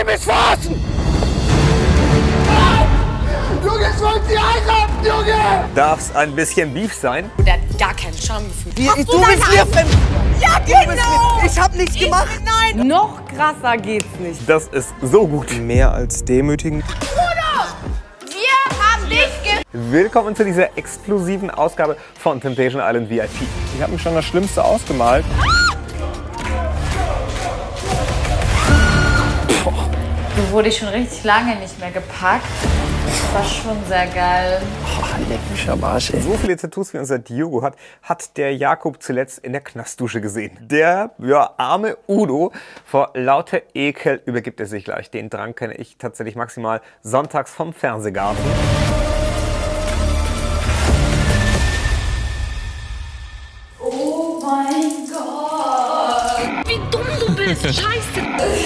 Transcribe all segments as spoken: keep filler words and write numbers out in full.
ihr mich verarschen? Junge, ich wollte sie heiraten, Junge! Darf's ein bisschen Beef sein? Der hat gar kein Schamgefühl. Die, du, du bist mir fremd! Ja, genau! Ich hab nichts gemacht! Nein! Noch krasser geht's nicht. Das ist so gut. Mehr als demütigend. Bruder! Wir haben dich ge... Willkommen zu dieser exklusiven Ausgabe von Temptation Island V I P. Ich habe mir schon das Schlimmste ausgemalt. Du wurdest schon richtig lange nicht mehr gepackt. Das war schon sehr geil. Oh, leck mich am Arsch, ey. So viele Tattoos wie unser Diogo hat, hat der Jakob zuletzt in der Knastdusche gesehen. Der, ja, arme Udo, vor lauter Ekel übergibt er sich gleich. Den Drang kenne ich tatsächlich maximal sonntags vom Fernsehgarten. Oh mein Gott! Wie dumm du bist! Scheiße!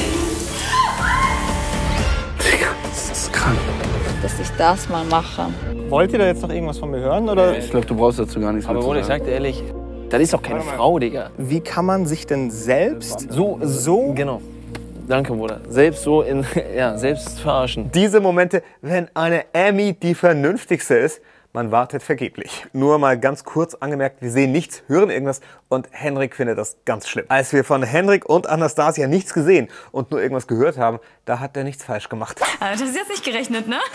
Das ist krank. Dass ich das mal mache. Wollt ihr da jetzt noch irgendwas von mir hören? Oder? Ich glaube, du brauchst dazu gar nichts mehr Aber zu Bruder, ich sagen. sag dir ehrlich, das ist doch keine Frau, Digga. Wie kann man sich denn selbst So, so... Genau. Danke, Bruder. Selbst so in, ja, selbst verarschen. Diese Momente, wenn eine Amy die vernünftigste ist, man wartet vergeblich. Nur mal ganz kurz angemerkt, wir sehen nichts, hören irgendwas und Henrik findet das ganz schlimm. Als wir von Henrik und Anastasia nichts gesehen und nur irgendwas gehört haben, da hat er nichts falsch gemacht. Das ist jetzt nicht gerechnet, ne?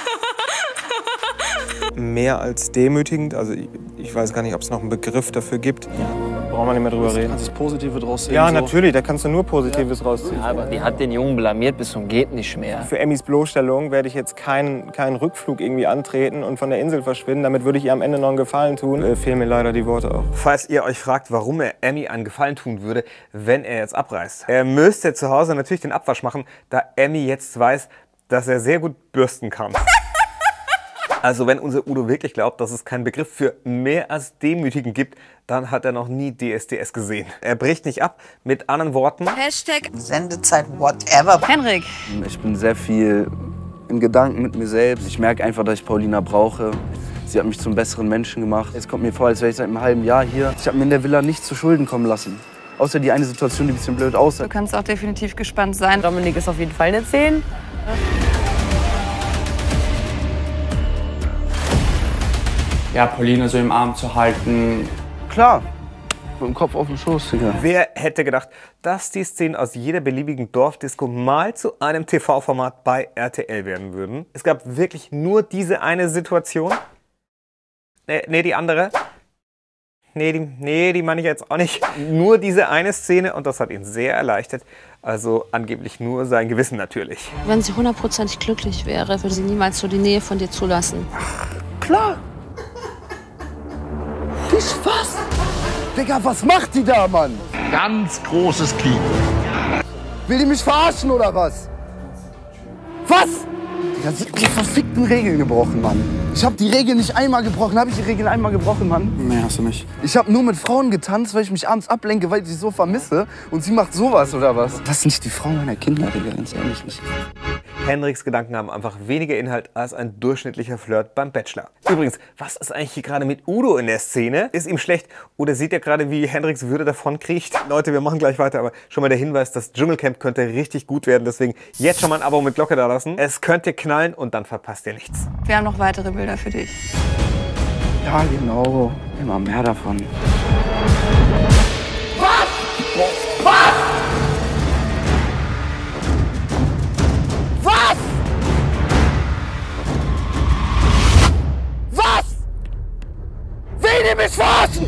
Mehr als demütigend. Also ich, ich weiß gar nicht, ob es noch einen Begriff dafür gibt. Brauchen wir nicht mehr drüber Du reden. kannst das Positive draus sehen. Ja, so. natürlich, da kannst du nur Positives rausziehen. Ja, aber die hat den Jungen blamiert bis zum geht nicht mehr. Für Emmys Bloßstellung werde ich jetzt keinen, keinen Rückflug irgendwie antreten und von der Insel verschwinden. Damit würde ich ihr am Ende noch einen Gefallen tun. Äh, fehlen mir leider die Worte auch. Falls ihr euch fragt, warum er Emmy einen Gefallen tun würde, wenn er jetzt abreist. Er müsste zu Hause natürlich den Abwasch machen, da Emmy jetzt weiß, dass er sehr gut bürsten kann. Also wenn unser Udo wirklich glaubt, dass es keinen Begriff für mehr als demütigend gibt, dann hat er noch nie D S D S gesehen. Er bricht nicht ab, mit anderen Worten. Hashtag Sendezeit, whatever. Henrik. Ich bin sehr viel in Gedanken mit mir selbst. Ich merke einfach, dass ich Paulina brauche. Sie hat mich zum besseren Menschen gemacht. Es kommt mir vor, als wäre ich seit einem halben Jahr hier. Ich habe mir in der Villa nichts zu Schulden kommen lassen. Außer die eine Situation, die ein bisschen blöd aussah. Du kannst auch definitiv gespannt sein. Dominik ist auf jeden Fall eine zehn. Ja, Pauline so im Arm zu halten. Klar, mit dem Kopf auf dem Schoß, Digga. Wer hätte gedacht, dass die Szenen aus jeder beliebigen Dorfdisco mal zu einem T V-Format bei R T L werden würden? Es gab wirklich nur diese eine Situation. Nee, nee die andere. Nee, die, nee, die meine ich jetzt auch nicht. Nur diese eine Szene und das hat ihn sehr erleichtert. Also angeblich nur sein Gewissen natürlich. Wenn sie hundertprozentig glücklich wäre, würde sie niemals so die Nähe von dir zulassen. Klar. Ich was? Digga, was macht die da, Mann? Ganz großes Kino. Will die mich verarschen oder was? Was? Digga, sie hat die verfickten Regeln gebrochen, Mann. Ich hab die Regeln nicht einmal gebrochen. Hab ich die Regeln einmal gebrochen, Mann? Nee, hast du nicht. Ich hab nur mit Frauen getanzt, weil ich mich abends ablenke, weil ich sie so vermisse. Und sie macht sowas oder was? Das sind nicht die Frauen meiner Kinder, Digga, ganz ehrlich nicht. Henriks Gedanken haben einfach weniger Inhalt als ein durchschnittlicher Flirt beim Bachelor. Übrigens, was ist eigentlich hier gerade mit Udo in der Szene? Ist ihm schlecht oder sieht er gerade, wie Henriks Würde davon kriecht? Leute, wir machen gleich weiter, aber schon mal der Hinweis, das Dschungelcamp könnte richtig gut werden. Deswegen jetzt schon mal ein Abo mit Glocke da lassen. Es könnte knallen und dann verpasst ihr nichts. Wir haben noch weitere Bilder für dich. Ja, genau. Immer mehr davon. Will ihr mich verarschen?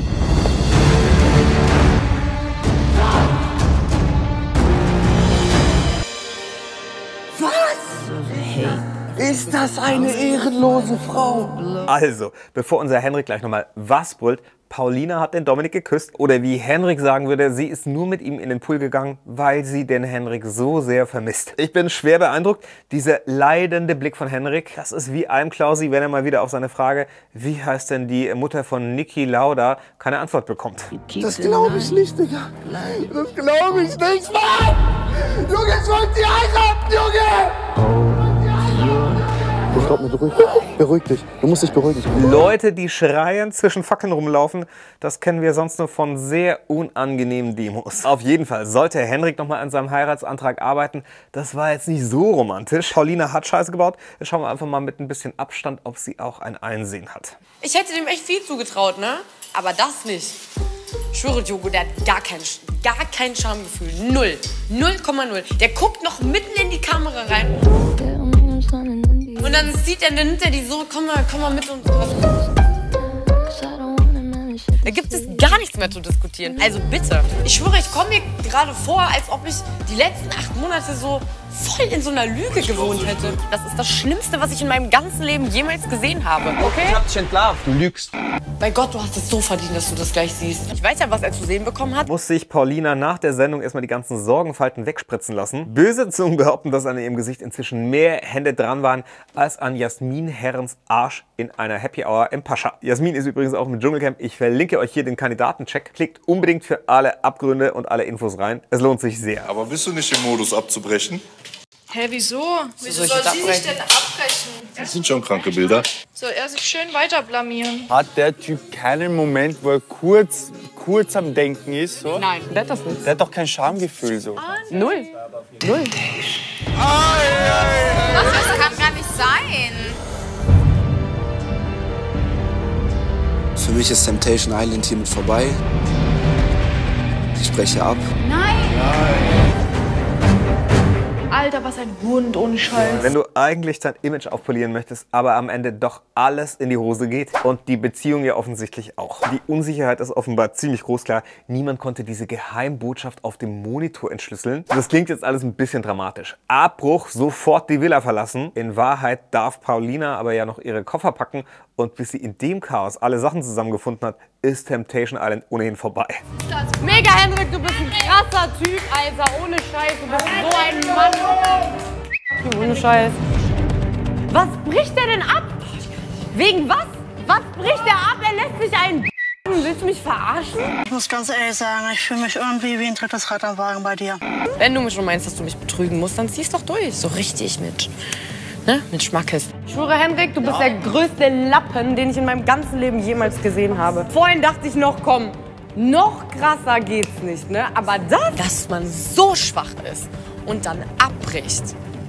Ist das eine ehrenlose Frau? Also, bevor unser Henrik gleich nochmal was brüllt, Paulina hat den Dominik geküsst. Oder wie Henrik sagen würde, sie ist nur mit ihm in den Pool gegangen, weil sie den Henrik so sehr vermisst. Ich bin schwer beeindruckt. Dieser leidende Blick von Henrik, das ist wie Almklausi, wenn er mal wieder auf seine Frage, wie heißt denn die Mutter von Niki Lauda, keine Antwort bekommt. Das glaube ich nicht, Digga. Das glaube ich nicht, Mann! Junge, ich wollte sie heiraten, Junge! Ich Glaub mir, beruhig, beruhig dich. Du musst dich beruhigen. Leute, die schreiend zwischen Fackeln rumlaufen, das kennen wir sonst nur von sehr unangenehmen Demos. Auf jeden Fall sollte Henrik noch mal an seinem Heiratsantrag arbeiten. Das war jetzt nicht so romantisch. Paulina hat Scheiße gebaut. Jetzt schauen wir einfach mal mit ein bisschen Abstand, ob sie auch ein Einsehen hat. Ich hätte dem echt viel zugetraut, ne? Aber das nicht. Ich schwöre, Diogo, der hat gar kein, gar kein Schamgefühl. Null. null Komma null. Der guckt noch mitten in die Kamera rein. Und dann sieht er, dann nimmt er die so, komm mal, komm mal mit uns. Da gibt es gar nichts mehr zu diskutieren. Also bitte. Ich schwöre, ich komme mir gerade vor, als ob ich die letzten acht Monate so voll in so einer Lüge gewohnt hätte. Das ist das Schlimmste, was ich in meinem ganzen Leben jemals gesehen habe. Okay? Ich hab dich entlarvt. Du lügst. Bei Gott, du hast es so verdient, dass du das gleich siehst. Ich weiß ja, was er zu sehen bekommen hat. Muss sich Paulina nach der Sendung erstmal die ganzen Sorgenfalten wegspritzen lassen. Böse Zungen behaupten, dass an ihrem Gesicht inzwischen mehr Hände dran waren als an Jasmin Herrens Arsch in einer Happy Hour im Pascha. Jasmin ist übrigens auch im Dschungelcamp. Ich verlinke euch hier den Kandidatencheck. Klickt unbedingt für alle Abgründe und alle Infos rein. Es lohnt sich sehr. Aber bist du nicht im Modus abzubrechen? Hä, wieso? Wieso soll soll ich sie sich denn abbrechen? Das sind schon kranke Bilder. Soll er sich schön weiter blamieren? Hat der Typ keinen Moment, wo er kurz, kurz am Denken ist? So? Nein, der hat das nicht. Der hat doch kein Schamgefühl. So. Null. Null. Was, das kann gar nicht sein. Für mich ist Temptation Island hiermit vorbei. Ich spreche ab. Nein. Alter, was ein Hund, ohne Scheiß. Wenn du eigentlich dein Image aufpolieren möchtest, aber am Ende doch alles in die Hose geht und die Beziehung ja offensichtlich auch. Die Unsicherheit ist offenbar ziemlich groß, klar. Niemand konnte diese Geheimbotschaft auf dem Monitor entschlüsseln. Das klingt jetzt alles ein bisschen dramatisch. Abbruch, sofort die Villa verlassen. In Wahrheit darf Paulina aber ja noch ihre Koffer packen und bis sie in dem Chaos alle Sachen zusammengefunden hat, ist Temptation Island ohnehin vorbei. Mega, Henrik, du bist ein krasser Typ, Alter. Ohne Scheiß, du bist so ein Mann. Du, ohne Scheiß. Was bricht der denn ab? Wegen was? Was bricht der ab? Er lässt sich einen Willst du mich verarschen? Ich muss ganz ehrlich sagen, ich fühle mich irgendwie wie ein drittes Rad am Wagen bei dir. Wenn du mir schon meinst, dass du mich betrügen musst, dann zieh's doch durch. So richtig mit, ne? Mit Schmackes. Ich schwöre, Henrik, du bist der größte Lappen, den ich in meinem ganzen Leben jemals gesehen habe. Vorhin dachte ich noch, komm, noch krasser geht's nicht, ne? Aber das, dass man so schwach ist und dann abbricht,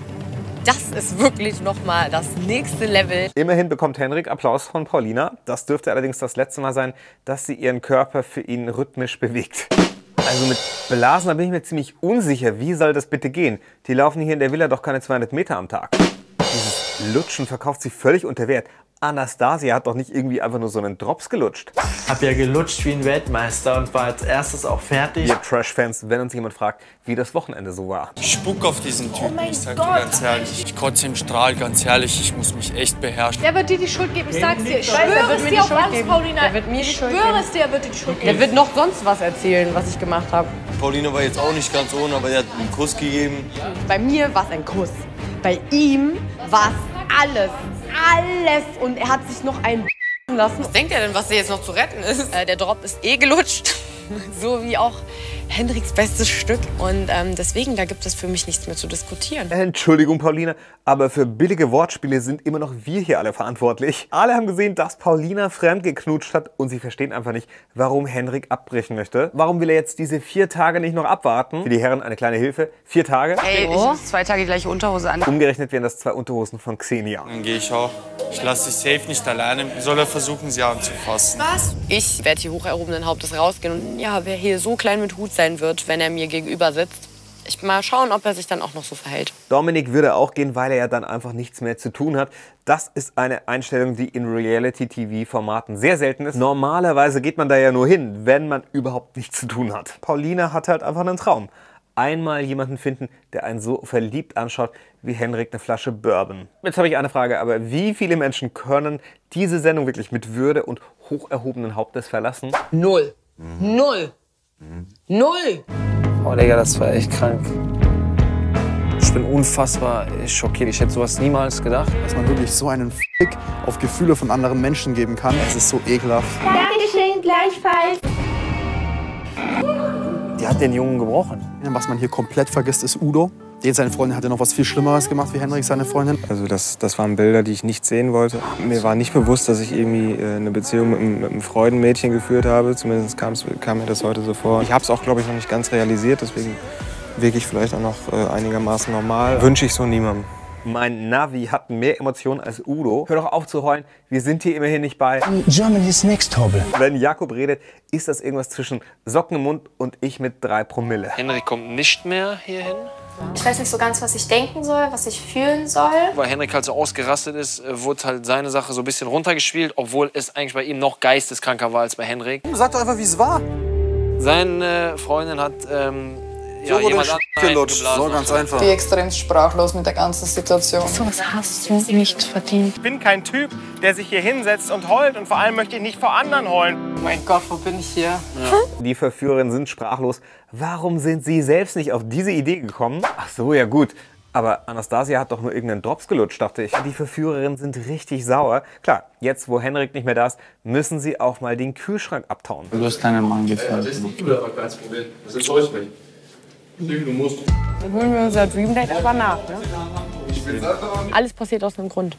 das ist wirklich noch mal das nächste Level. Immerhin bekommt Henrik Applaus von Paulina. Das dürfte allerdings das letzte Mal sein, dass sie ihren Körper für ihn rhythmisch bewegt. Also mit Blasen, da bin ich mir ziemlich unsicher. Wie soll das bitte gehen? Die laufen hier in der Villa doch keine zweihundert Meter am Tag. Dieses Lutschen verkauft sie völlig unter Wert. Anastasia hat doch nicht irgendwie einfach nur so einen Drops gelutscht. Hab ja gelutscht wie ein Weltmeister und war als erstes auch fertig. Ihr Trash-Fans, wenn uns jemand fragt, wie das Wochenende so war. Ich spuck auf diesen Typen, oh ich sag dir ganz ehrlich. Ich kotze im Strahl, ganz ehrlich, ich muss mich echt beherrschen. Der wird dir die Schuld geben, ich sag's dir. Ich schwöre es dir auf alles, Paulina. Der wird mir die ich Schuld schwöre geben. es dir, er wird dir die Schuld geben. Der wird noch sonst was erzählen, was ich gemacht habe. Paulina war jetzt auch nicht ganz ohne, aber er hat einen Kuss gegeben. Bei mir war es ein Kuss. Bei ihm war es alles. Alles. Und er hat sich noch ein lassen. Was denkt er denn, was hier jetzt noch zu retten ist? Äh, der Drop ist eh gelutscht. So wie auch Henriks bestes Stück. Und ähm, deswegen, da gibt es für mich nichts mehr zu diskutieren. Entschuldigung, Paulina, aber für billige Wortspiele sind immer noch wir hier alle verantwortlich. Alle haben gesehen, dass Paulina fremdgeknutscht hat und sie verstehen einfach nicht, warum Henrik abbrechen möchte. Warum will er jetzt diese vier Tage nicht noch abwarten? Für die Herren eine kleine Hilfe. Vier Tage. Ey, ich muss zwei Tage die gleiche Unterhose an. Umgerechnet wären das zwei Unterhosen von Xenia. Dann gehe ich auch. Ich lasse dich safe nicht alleine. Soll er versuchen, sie anzufassen? Was? Ich werde hier hoch erhobenen Hauptes rausgehen. Und ja, wer hier so klein mit Hut sein wird, wenn er mir gegenüber sitzt, ich mal schauen, ob er sich dann auch noch so verhält. Dominik würde auch gehen, weil er ja dann einfach nichts mehr zu tun hat. Das ist eine Einstellung, die in Reality-T V-Formaten sehr selten ist. Normalerweise geht man da ja nur hin, wenn man überhaupt nichts zu tun hat. Paulina hat halt einfach einen Traum. Einmal jemanden finden, der einen so verliebt anschaut wie Henrik eine Flasche Bourbon. Jetzt habe ich eine Frage, aber wie viele Menschen können diese Sendung wirklich mit Würde und hoch erhobenen Hauptes verlassen? Null. Mhm. Null. Mhm. Null. Oh, Digga, das war echt krank. Ich bin unfassbar schockiert. Ich hätte sowas niemals gedacht. Dass man wirklich so einen Fick auf Gefühle von anderen Menschen geben kann, es ist so ekelhaft. Dankeschön, gleichfalls. Die hat den Jungen gebrochen. Was man hier komplett vergisst, ist Udo. Jetzt seine Freundin hat ja noch was viel Schlimmeres gemacht wie Henrik, seine Freundin. Also das, das waren Bilder, die ich nicht sehen wollte. Mir war nicht bewusst, dass ich irgendwie äh, eine Beziehung mit einem, mit einem Freudenmädchen geführt habe. Zumindest kam mir das heute so vor. Ich habe es auch, glaube ich, noch nicht ganz realisiert. Deswegen wirke ich vielleicht auch noch äh, einigermaßen normal. Wünsche ich so niemandem. Mein Navi hat mehr Emotionen als Udo. Hör doch auf zu heulen, wir sind hier immerhin nicht bei Germany's Next Topple. Wenn Jakob redet, ist das irgendwas zwischen Socken im Mund und ich mit drei Promille. Henrik kommt nicht mehr hierhin. Ich weiß nicht so ganz, was ich denken soll, was ich fühlen soll. Weil Henrik halt so ausgerastet ist, wurde halt seine Sache so ein bisschen runtergespielt, obwohl es eigentlich bei ihm noch geisteskranker war als bei Henrik. Sag doch einfach, wie es war. Seine Freundin hat ähm, ja, so jemand gelutscht. So ganz einfach. Ich bin extrem sprachlos mit der ganzen Situation. So was hast du nicht verdient. Ich bin kein Typ, der sich hier hinsetzt und heult. Und vor allem möchte ich nicht vor anderen heulen. Mein Gott, wo bin ich hier? Ja. Die Verführerinnen sind sprachlos. Warum sind sie selbst nicht auf diese Idee gekommen? Ach so, ja gut. Aber Anastasia hat doch nur irgendeinen Drops gelutscht, dachte ich. Die Verführerinnen sind richtig sauer. Klar, jetzt wo Henrik nicht mehr da ist, müssen sie auch mal den Kühlschrank abtauen. Du hast deinen Mann gefallen. Das ist nicht du, aber kein Problem. Das ist euch nicht. Du musst. Dann holen wir unser Dream Date aber nach, ne? Ich will Alles passiert aus einem Grund.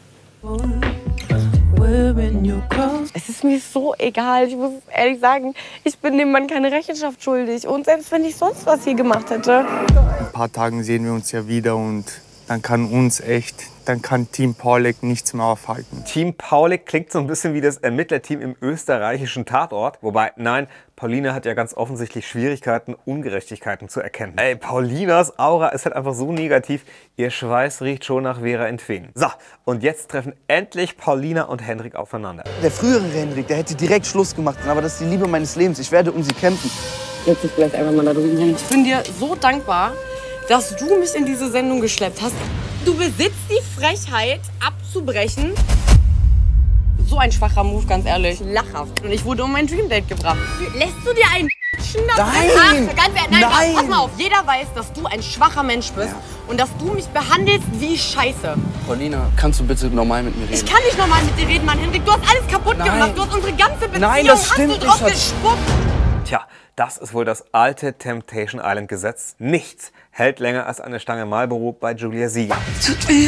Es ist mir so egal. Ich muss ehrlich sagen, ich bin dem Mann keine Rechenschaft schuldig. Und selbst wenn ich sonst was hier gemacht hätte. In ein paar Tagen sehen wir uns ja wieder und dann kann uns echt, dann kann Team Paulik nichts mehr aufhalten. Team Paulik klingt so ein bisschen wie das Ermittlerteam im österreichischen Tatort. Wobei, nein, Paulina hat ja ganz offensichtlich Schwierigkeiten, Ungerechtigkeiten zu erkennen. Ey, Paulinas Aura ist halt einfach so negativ. Ihr Schweiß riecht schon nach Vera Entwen. So, und jetzt treffen endlich Paulina und Henrik aufeinander. Der frühere Henrik, der hätte direkt Schluss gemacht. Aber das ist die Liebe meines Lebens. Ich werde um sie kämpfen. Setz dich vielleicht einfach mal da drüben hin. Ich bin dir so dankbar, dass du mich in diese Sendung geschleppt hast. Du besitzt die Frechheit, abzubrechen. So ein schwacher Move, ganz ehrlich. Lachhaft. Und ich wurde um mein Dream Date gebracht. Lässt du dir einen Schnapp? Nein! Ach, ganz ehrlich, nein, Nein! Pass mal auf. Jeder weiß, dass du ein schwacher Mensch bist. Ja. Und dass du mich behandelst wie Scheiße. Paulina, kannst du bitte normal mit mir reden? Ich kann nicht normal mit dir reden, Mann, Henrik. Du hast alles kaputt Nein. gemacht. Du hast unsere ganze Beziehung Nein, das stimmt hast du drauf nicht, gespuckt. Tja, das ist wohl das alte Temptation Island Gesetz. Nichts hält länger als eine Stange Marlboro bei Julia Sieger. Tut weh.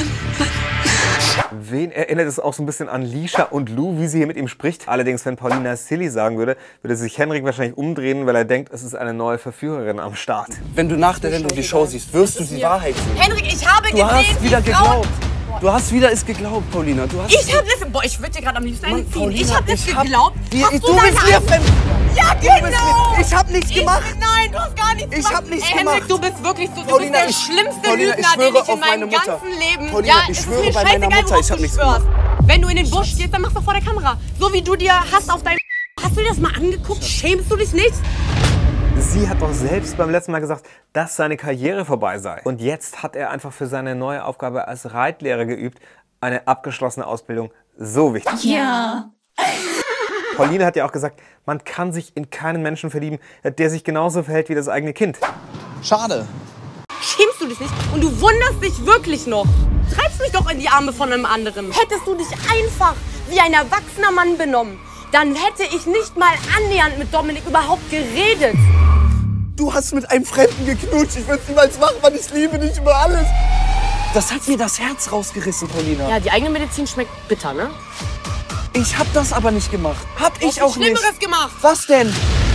Wen erinnert es auch so ein bisschen an Lisha und Lou, wie sie hier mit ihm spricht? Allerdings, wenn Paulina Silly sagen würde, würde sich Henrik wahrscheinlich umdrehen, weil er denkt, es ist eine neue Verführerin am Start. Wenn du nach der Sendung die Show siehst, wirst du die Wahrheit sehen. Henrik, ich habe Du gesehen, hast wieder wie Frauen... geglaubt. Du hast wieder es geglaubt, Paulina. Du hast Ich hab das... Boah, ich würde dir gerade am liebsten eine ziehen. Paulina, Ich hab das ich hab- geglaubt. Die- Hast du du bist deine mir Angst- fremd. Ja, Du bist genau. mir- ich hab nichts gemacht. Ich, nein, du hast gar nichts Ich gemacht. hab nichts Ey, gemacht. Henrik, du bist wirklich so... Du Paulina, bist der ich- schlimmste Paulina, ich Lügner, den schwöre ich auf in meinem meine Mutter. ganzen Leben... Paulina, ja, ich es ist schwöre mir bei meiner scheißegal, Mutter, worauf ich hab du nichts schwörst. gemacht. Wenn du in den Busch gehst, dann machst du vor der Kamera. So wie du dir hast auf deinem... Hast du dir das mal angeguckt? Schämst du dich nicht? Sie hat doch selbst beim letzten Mal gesagt, dass seine Karriere vorbei sei. Und jetzt hat er einfach für seine neue Aufgabe als Reitlehrer geübt. Eine abgeschlossene Ausbildung, so wichtig. Ja. Pauline hat ja auch gesagt, man kann sich in keinen Menschen verlieben, der sich genauso verhält wie das eigene Kind. Schade. Schämst du dich nicht? Und du wunderst dich wirklich noch. Treibst mich doch in die Arme von einem anderen. Hättest du dich einfach wie ein erwachsener Mann benommen, dann hätte ich nicht mal annähernd mit Dominik überhaupt geredet. Du hast mit einem Fremden geknutscht. Ich würde es niemals machen, weil ich liebe dich über alles. Das hat mir das Herz rausgerissen, Paulina. Ja, die eigene Medizin schmeckt bitter, ne? Ich hab das aber nicht gemacht. Hab ich Hast du auch nicht. Schlimmeres gemacht? Was denn?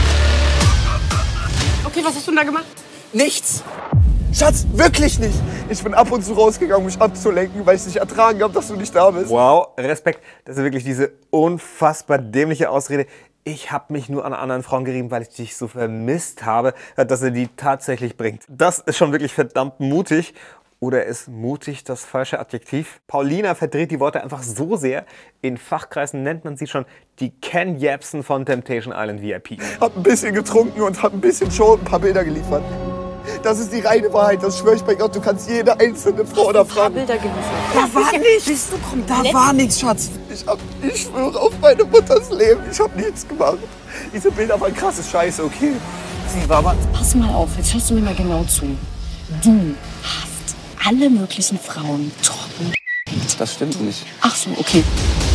Okay, was hast du denn da gemacht? Nichts. Schatz, wirklich nicht. Ich bin ab und zu rausgegangen, um mich abzulenken, weil ich nicht ertragen habe, dass du nicht da bist. Wow, Respekt. Das ist wirklich diese unfassbar dämliche Ausrede. Ich habe mich nur an anderen Frauen gerieben, weil ich dich so vermisst habe, dass er die tatsächlich bringt. Das ist schon wirklich verdammt mutig. Oder ist mutig das falsche Adjektiv? Paulina verdreht die Worte einfach so sehr. In Fachkreisen nennt man sie schon die Ken Jebsen von Temptation Island V I P. Hab ein bisschen getrunken und hab ein bisschen Show und ein paar Bilder geliefert. Das ist die reine Wahrheit, das schwöre ich bei Gott. Du kannst jede einzelne Frau oder fragen. Bilder geliefert. Da war nichts. Bist du Da komplett? war nichts, Schatz. Ich, hab, ich schwöre auf meine Mutters Leben, ich hab nichts gemacht. Diese Bilder waren krasses Scheiße, okay? Sie war aber... Pass mal auf, jetzt hörst du mir mal genau zu. Du hast alle möglichen Frauen trocken. Das stimmt nicht. Ach so, okay.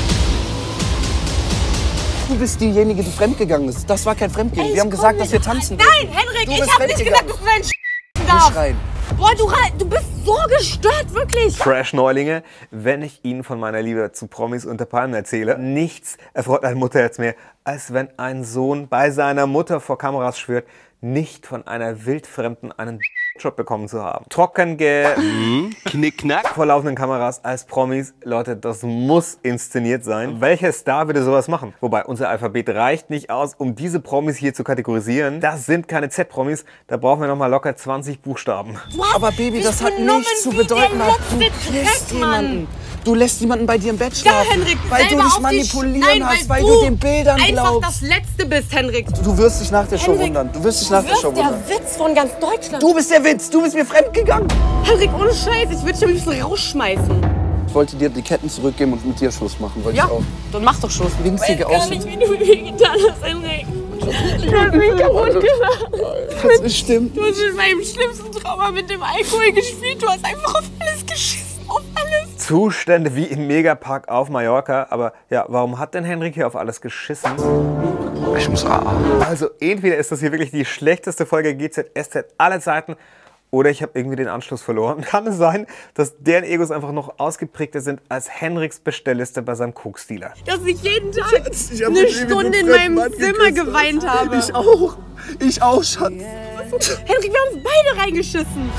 Du bist diejenige, die fremdgegangen ist. Das war kein Fremdgehen. Ey, Wir haben komm gesagt, nicht dass wir rein. tanzen. Nein, Henrik, Du ich bist hab nicht gesagt, fremdgegangen. dass du deinen Sch Nicht darfst. rein. Boah, du, du bist so gestört, wirklich. Trash-Neulinge, wenn ich Ihnen von meiner Liebe zu Promis unter Palmen erzähle, nichts erfreut ein Mutterherz mehr, als wenn ein Sohn bei seiner Mutter vor Kameras schwört, nicht von einer Wildfremden einen Job bekommen zu haben. Trocken ge... Mm, knickknack. Vor laufenden Kameras als Promis. Leute, das muss inszeniert sein. Welcher Star würde sowas machen? Wobei, unser Alphabet reicht nicht aus, um diese Promis hier zu kategorisieren. Das sind keine Z-Promis. Da brauchen wir noch mal locker zwanzig Buchstaben. Aber Baby, das hat nichts zu bedeuten. Du lässt jemanden. Du lässt jemanden bei dir im Bett schlafen. Ja, Henrik, weil du dich manipulieren Nein, hast, weil, weil du den Bildern einfach glaubst. das Letzte bist, Henrik. Du wirst dich nach der Show wundern. Du wirst dich nach der Show wundern. Du bist der Witz von ganz Deutschland. Du bist der Witz. Du bist mir fremdgegangen. Henrik, ohne Scheiß. Ich würde dich am liebsten rausschmeißen. Ich wollte dir die Ketten zurückgeben und mit dir Schluss machen. Wollte ja, ich auch. Dann mach doch Schluss. Winzige ich weiß gar nicht, wie du mir getan hast, Henrik. Du hast mich kaputt gemacht. Das ist stimmt. Du hast mit meinem schlimmsten Trauma mit dem Alkohol gespielt. Du hast einfach auf alles geschissen. Auf alles. Zustände wie im Megapark auf Mallorca. Aber ja, warum hat denn Henrik hier auf alles geschissen? Ich muss A. Also entweder ist das hier wirklich die schlechteste Folge G Z S Z aller Zeiten oder ich habe irgendwie den Anschluss verloren. Kann es sein, dass deren Egos einfach noch ausgeprägter sind als Henriks Bestellliste bei seinem Koksdealer? Dass ich jeden Tag Schatz, ich eine Stunde in meinem Mann Zimmer geküsst, geweint habe. Ich auch. Ich auch, Schatz. Henrik, wir haben uns beide reingeschissen.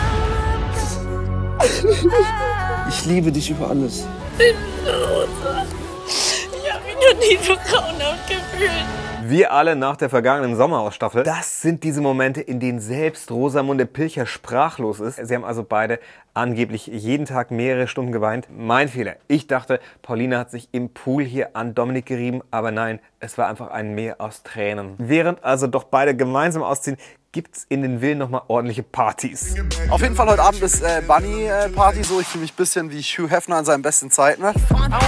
Ich liebe dich über alles. Ich hab mich noch nie so grauenhaft gefühlt. Wir alle nach der vergangenen Sommerhausstaffel. Das sind diese Momente, in denen selbst Rosamunde Pilcher sprachlos ist. Sie haben also beide angeblich jeden Tag mehrere Stunden geweint. Mein Fehler. Ich dachte, Paulina hat sich im Pool hier an Dominik gerieben, aber nein, es war einfach ein Meer aus Tränen. Während also doch beide gemeinsam ausziehen, gibt's in den Villen nochmal ordentliche Partys. Auf jeden Fall heute Abend ist äh, Bunny-Party so. Ich fühle mich ein bisschen wie Hugh Hefner in seinen besten Zeiten. Ne?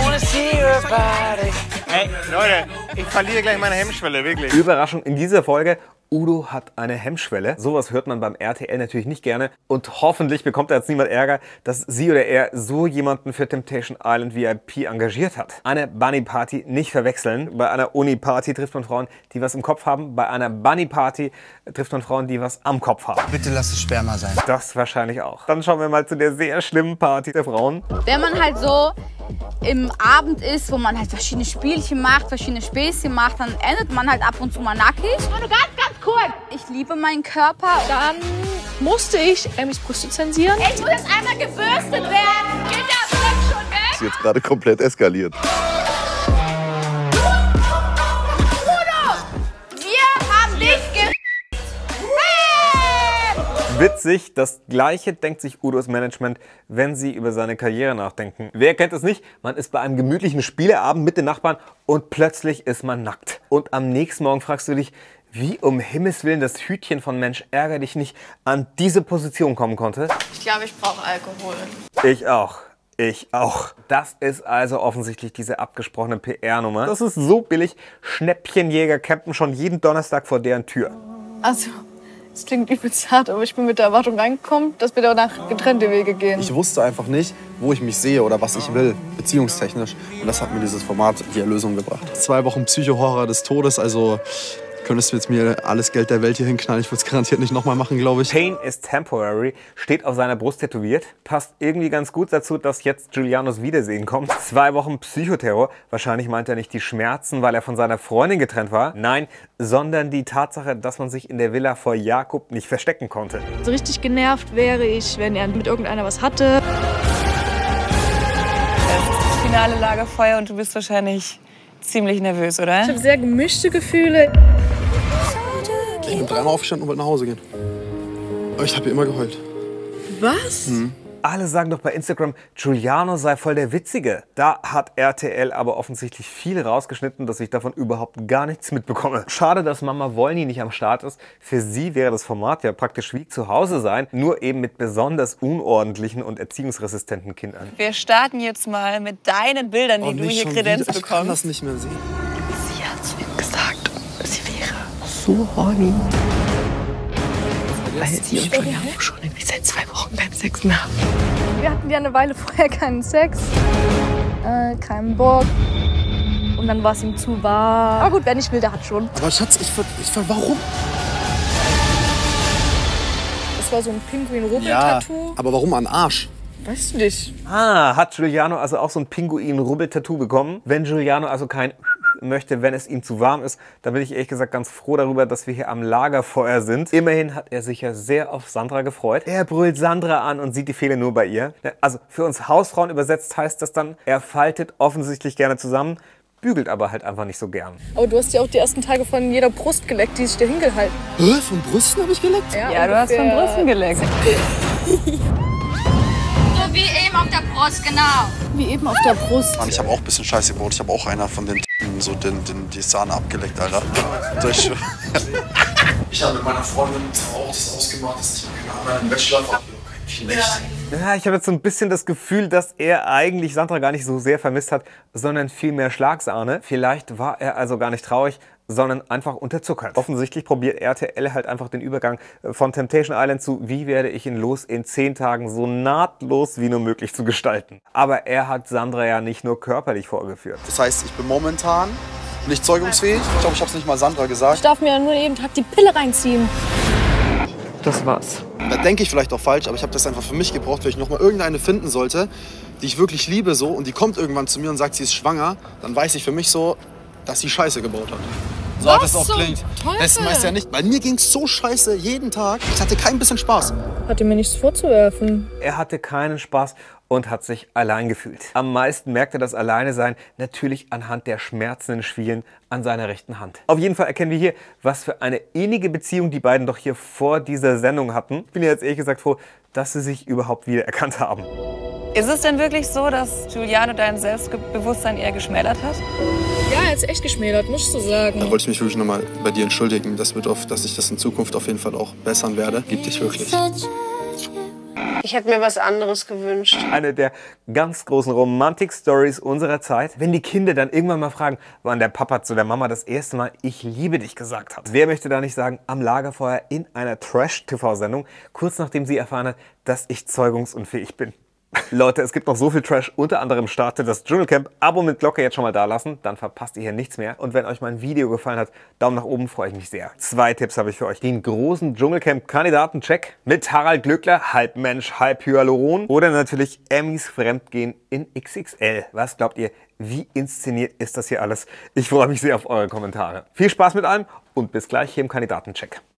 Hey, Leute, ich verliere gleich meine Hemmschwelle, wirklich. Überraschung in dieser Folge. Udo hat eine Hemmschwelle. Sowas hört man beim R T L natürlich nicht gerne. Und hoffentlich bekommt da jetzt niemand Ärger, dass sie oder er so jemanden für Temptation Island V I P engagiert hat. Eine Bunny-Party nicht verwechseln. Bei einer Uni-Party trifft man Frauen, die was im Kopf haben. Bei einer Bunny-Party trifft man Frauen, die was am Kopf haben. Bitte lass es Sperma sein. Das wahrscheinlich auch. Dann schauen wir mal zu der sehr schlimmen Party der Frauen. Wenn man halt so im Abend ist, wo man halt verschiedene Spielchen macht, verschiedene Späßchen macht, dann endet man halt ab und zu mal nackig. Nur ganz, ganz kurz. Ich liebe meinen Körper. Dann musste ich Emmys Brüste zensieren. Ich muss jetzt einmal gebürstet werden. Geht der Fleck schon weg? Ist jetzt gerade komplett eskaliert. Udo, wir haben dich ge... Witzig, das Gleiche denkt sich Udos Management, wenn sie über seine Karriere nachdenken. Wer kennt es nicht? Man ist bei einem gemütlichen Spieleabend mit den Nachbarn und plötzlich ist man nackt. Und am nächsten Morgen fragst du dich, wie um Himmels Willen das Hütchen von Mensch ärger dich nicht an diese Position kommen konnte. Ich glaube, ich brauche Alkohol. Ich auch. Ich auch. Das ist also offensichtlich diese abgesprochene P R-Nummer. Das ist so billig. Schnäppchenjäger campen schon jeden Donnerstag vor deren Tür. Also... Das klingt übelst hart, aber ich bin mit der Erwartung reingekommen, dass wir danach getrennte Wege gehen. Ich wusste einfach nicht, wo ich mich sehe oder was ich will, beziehungstechnisch. Und das hat mir dieses Format die Erlösung gebracht. Zwei Wochen Psycho-Horror des Todes, also könntest du jetzt mir alles Geld der Welt hier hinknallen. Ich würde es garantiert nicht nochmal machen, glaube ich. Pain is temporary, steht auf seiner Brust tätowiert. Passt irgendwie ganz gut dazu, dass jetzt Giulianos Wiedersehen kommt. Zwei Wochen Psychoterror. Wahrscheinlich meint er nicht die Schmerzen, weil er von seiner Freundin getrennt war. Nein, sondern die Tatsache, dass man sich in der Villa vor Jakob nicht verstecken konnte. So richtig genervt wäre ich, wenn er mit irgendeiner was hatte. Es ist das finale Lagerfeuer und du bist wahrscheinlich ziemlich nervös, oder? Ich habe sehr gemischte Gefühle. Ich bin dreimal aufgestanden und wollte nach Hause gehen. Aber ich habe hier immer geheult. Was? Mhm. Alle sagen doch bei Instagram, Giuliano sei voll der Witzige. Da hat R T L aber offensichtlich viel rausgeschnitten, dass ich davon überhaupt gar nichts mitbekomme. Schade, dass Mama Wollny nicht am Start ist. Für sie wäre das Format ja praktisch wie zu Hause sein, nur eben mit besonders unordentlichen und erziehungsresistenten Kindern. Wir starten jetzt mal mit deinen Bildern, die oh, du hier Kredenz bekommst. Ich kann das nicht mehr sehen. Sie hat zu ihm gesagt, sie wäre so horny. Weil sie und Giuliano schon irgendwie seit zwei Wochen beim Sex haben. Wir hatten ja eine Weile vorher keinen Sex, äh, keinen Bock. Und dann war es ihm zu wahr. Aber gut, wer nicht will, der hat schon. Aber Schatz, ich ver... Ich ver warum? Es Das war so ein Pinguin-Rubbel-Tattoo. aber warum an Arsch? Weißt du nicht. Ah, hat Giuliano also auch so ein Pinguin-Rubbel-Tattoo bekommen? Wenn Giuliano also kein möchte, wenn es ihm zu warm ist, dann bin ich ehrlich gesagt ganz froh darüber, dass wir hier am Lagerfeuer sind. Immerhin hat er sich ja sehr auf Sandra gefreut. Er brüllt Sandra an und sieht die Fehler nur bei ihr. Also für uns Hausfrauen übersetzt heißt das dann, er faltet offensichtlich gerne zusammen, bügelt aber halt einfach nicht so gern. Aber du hast ja auch die ersten Tage von jeder Brust geleckt, die sich dir hingehalten. Hä? Von Brüsten habe ich geleckt? Ja, ja, du hast von Brüsten geleckt. So wie eben auf der Brust, genau. Wie eben auf der Brust. Mann, ich habe auch ein bisschen Scheiße gebaut. Ich habe auch einer von den so den, den, die Sahne abgeleckt, Alter. Ich, ich habe mit meiner Freundin auch das ausgemacht, dass ich mit einer anderen Bachelor habe. Ja, ich habe jetzt so ein bisschen das Gefühl, dass er eigentlich Sandra gar nicht so sehr vermisst hat, sondern viel mehr Schlagsahne. Vielleicht war er also gar nicht traurig, sondern einfach unterzuckert. Offensichtlich probiert R T L halt einfach den Übergang von Temptation Island zu Wie werde ich ihn los in zehn Tagen so nahtlos wie nur möglich zu gestalten. Aber er hat Sandra ja nicht nur körperlich vorgeführt. Das heißt, ich bin momentan nicht zeugungsfähig. Ich glaube, ich habe es nicht mal Sandra gesagt. Ich darf mir ja nur jeden Tag die Pille reinziehen. Das war's. Da denke ich vielleicht auch falsch, aber ich habe das einfach für mich gebraucht, wenn ich noch mal irgendeine finden sollte, die ich wirklich liebe so und die kommt irgendwann zu mir und sagt, sie ist schwanger, dann weiß ich für mich so, dass sie Scheiße gebaut hat. So Was das auch zum klingt. Teufel? Das meist ja nicht. Bei mir ging es so scheiße jeden Tag. Ich hatte kein bisschen Spaß. Hatte mir nichts vorzuwerfen. Er hatte keinen Spaß und hat sich allein gefühlt. Am meisten merkte das Alleinesein natürlich anhand der schmerzenden Schwielen an seiner rechten Hand. Auf jeden Fall erkennen wir hier, was für eine innige Beziehung die beiden doch hier vor dieser Sendung hatten. Ich bin jetzt ehrlich gesagt froh, dass sie sich überhaupt wiedererkannt haben. Ist es denn wirklich so, dass Giuliano dein Selbstbewusstsein eher geschmälert hat? Ja, er ist echt geschmälert, muss ich so sagen. Da wollte ich mich wirklich nochmal bei dir entschuldigen. Das wird auf, dass ich das in Zukunft auf jeden Fall auch bessern werde. Lieb dich wirklich. Ich hätte mir was anderes gewünscht. Eine der ganz großen Romantik-Stories unserer Zeit. Wenn die Kinder dann irgendwann mal fragen, wann der Papa zu der Mama das erste Mal Ich liebe dich gesagt hat. Wer möchte da nicht sagen, am Lagerfeuer in einer Trash-T V-Sendung, kurz nachdem sie erfahren hat, dass ich zeugungsunfähig bin. Leute, es gibt noch so viel Trash, unter anderem startet das Dschungelcamp. Abo mit Glocke jetzt schon mal da lassen, dann verpasst ihr hier nichts mehr. Und wenn euch mein Video gefallen hat, Daumen nach oben, freue ich mich sehr. Zwei Tipps habe ich für euch. Den großen Dschungelcamp-Kandidaten-Check mit Harald Glöckler, halb Mensch, halb Hyaluron. Oder natürlich Emmys Fremdgehen in X X L. Was glaubt ihr, wie inszeniert ist das hier alles? Ich freue mich sehr auf eure Kommentare. Viel Spaß mit allem und bis gleich hier im Kandidaten-Check.